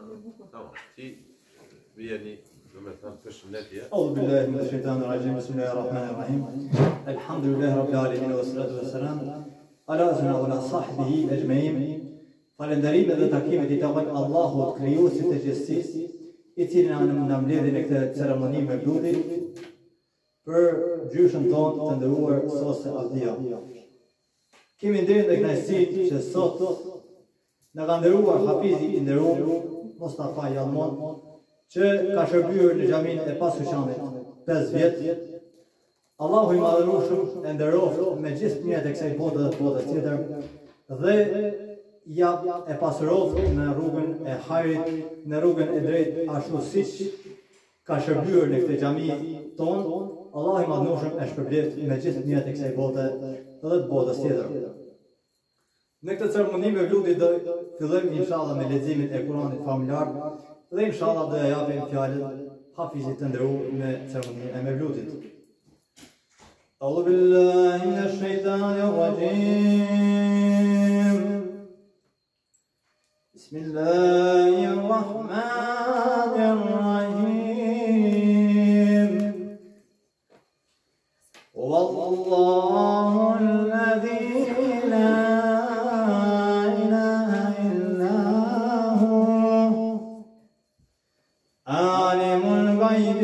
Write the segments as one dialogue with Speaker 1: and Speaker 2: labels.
Speaker 1: تمام تي يعني مثلا فاش الناتيه
Speaker 2: أعوذ بالله من الشيطان الرجيم بسم الله الرحمن الرحيم الحمد لله رب العالمين والصلاة والسلام على سيدنا وعلى صحبه أجمعين فالندريم ذا تكيم تتوقع الله كريو ستجسيس إتينا من mbledhjen e këtë ceremoni me bludi për gjyshën tonë të nderuar sose Avdia. Kemi nderin dhe kënaqësi që sot na ka nderuar hafizi i nderuar Mustafa Jalmon që ka shërbyer në xhamin e Pasuqanit 5 vjet. Allahu i madhërueshëm e nderoft me gjithë mirët e kësaj bote dhe botës tjetër dhe ja e pasuroft në rrugën e hajrit, në rrugën e drejtë ashtu siç ka shërbyer në këtë xhami tonë. Allahu i madhërueshëm e shpërblet me gjithë mirët e kësaj bote dhe të botës tjetër. Në këtë ceremoni me vludi do fillojmë inshallah me leximin e Kuranit familjar dhe inshallah do ja japim fjalën hafizit të nderuar me ceremoninë e mevludit. أعوذ بالله من الشيطان الرجيم بسم الله الرحمن الرحيم والله الذي لا إله إلا هو عالم الغيب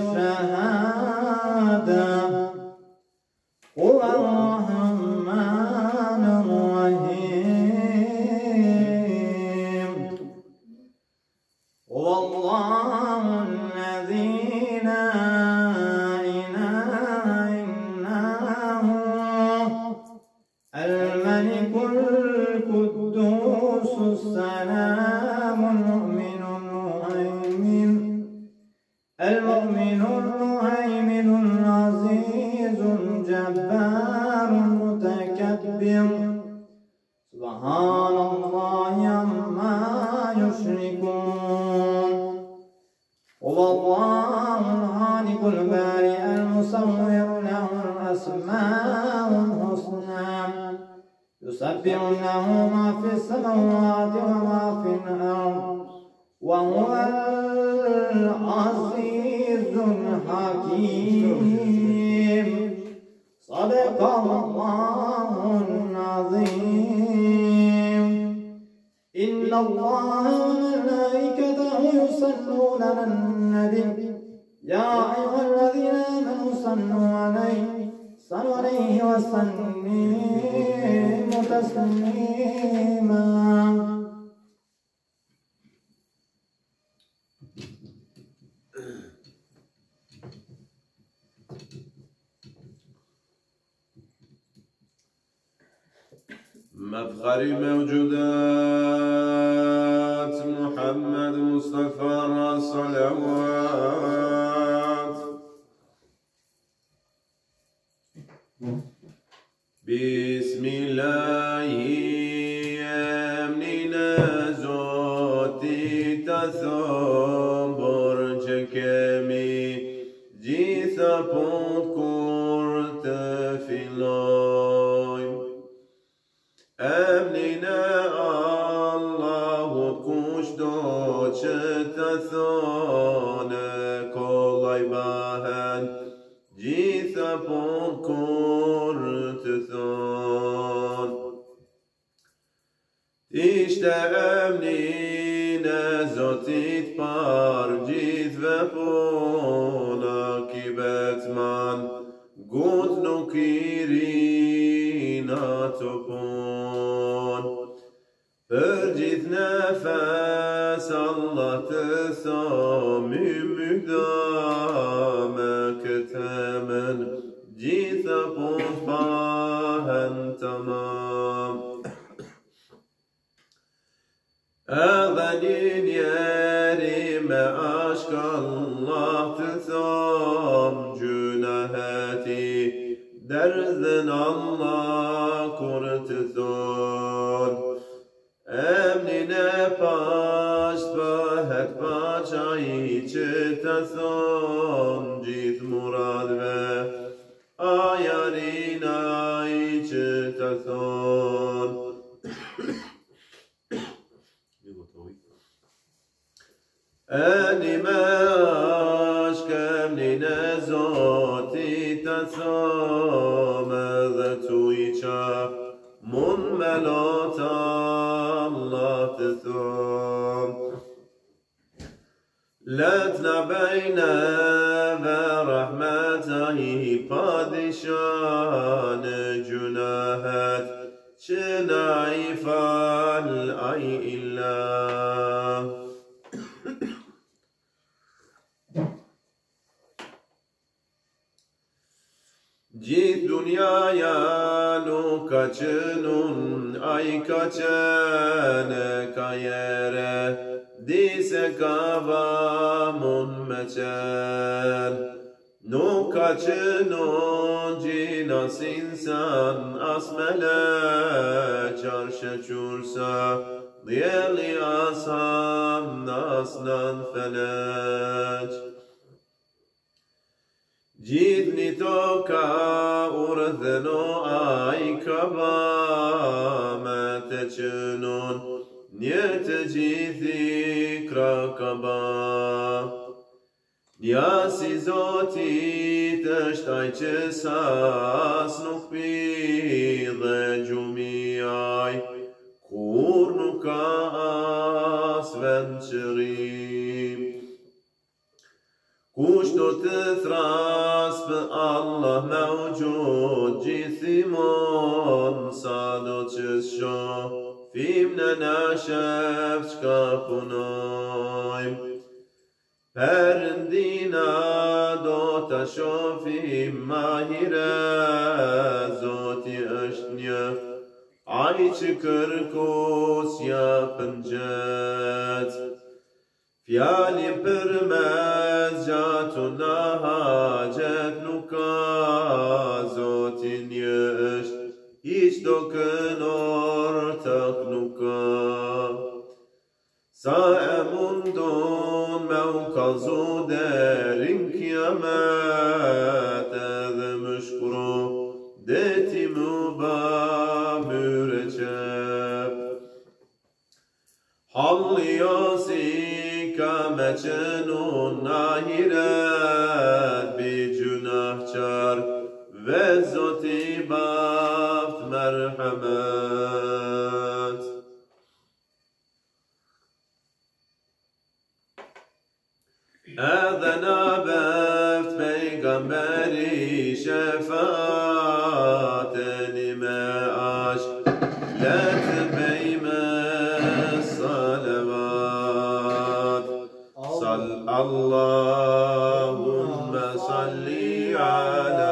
Speaker 2: والشهادة هو الرحمن الرحيم هو الله الذي لا إله إلا هو الملك القدوس السلام المؤمن المهيمن العزيز الجبار المتكبر سبحان الله عما يشركون هو الله الخالق البارئ المصور له الأسماء الحسنى يسبح له ما في السماوات وما في الأرض وهو العزيز الحكيم صدق الله العظيم إن الله وملائكته يصلون على النبي يا أيها الذين آمنوا صلوا عليه وسلموا تسليما.
Speaker 1: مفخر موجودات محمد مصطفى صلوات بسم الله أمننا زوتي تصبر جكمي جيثا بوت كورت في الله أمننا الله كشدو شتثان كولي باهن جيثا بون كورتثان تشتا أمننا زوتيت بار جيث وبونا كيبت من قد نكيرينا تبون Përgjith nefes Allah të thami mydame këtë men gjitha pun bahen tamam. Edhe një njeri me ashk Allah të tham gjunaheti derdhen Allah kur të thon Emnin e pasht bëhet paqa I që të thon gjith muradve ajarina I që të thon אני משכם לי נזותי תצום ذاتويتشا من ملات الله تثوم لتنا بين ورحمته پادشان جناهات شنعي فالأي إلا Git dünyaya nu kaçınun ay kaçene kayere dise kavamun meçer nu kaçınun cinas insan asmele çarşı çursa diyeli asam naslan feleç Jidni toka urtheno ay kaba matechnon nyete jithi krakaba Nyasi zoti tashtai chesas nukpide jumiai kurnuka asvencherim Kushto tithras Allah mevcut jithimon sado çesho fimne naşef çkapunoym Perindina dota şofim mahire zoti eştnye ay çıkır kus yapıncet Fiyali pırmez jatuna hacet nuka zotin yeş hiç dokun ortak nuka Sa'emundun mevkazu derin kıyamet edemüşkuru detimu ba müreçep Halliyasi kameçenun nahiret bir günahçar ve zoti baft merhamet. E'dena beft peygamberi şefaat elime aşk let beyme salavat Allahümme salli ala